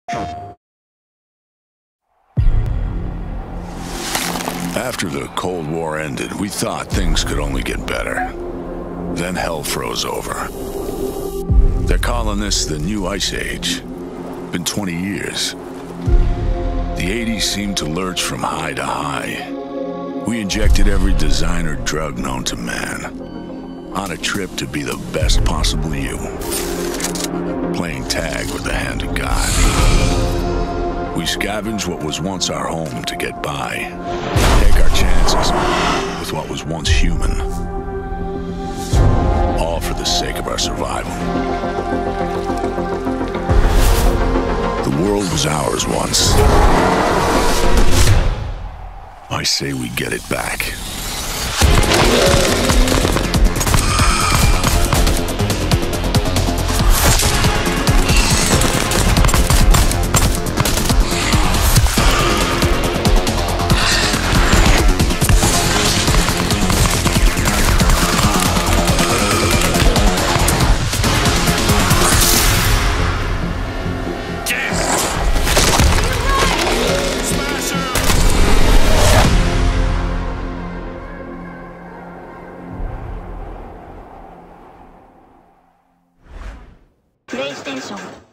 After the Cold War ended, we thought things could only get better. Then hell froze over. They're calling this the New Ice Age. Been 20 years. The 80s seemed to lurch from high to high. We injected every designer drug known to man, on a trip to be the best possible you, playing tag with the hand of God. We scavenged what was once our home to get by, take our chances with what was once human, all for the sake of our survival. The world was ours once. I say we get it back. PlayStation